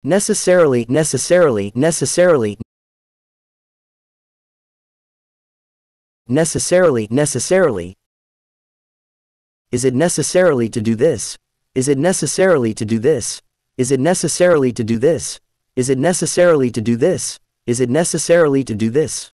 necessarily, necessarily, necessarily, necessarily, necessarily. Is it necessarily to do this? Is it necessarily to do this? Is it necessarily to do this? Is it necessarily to do this? Is it necessarily to do this?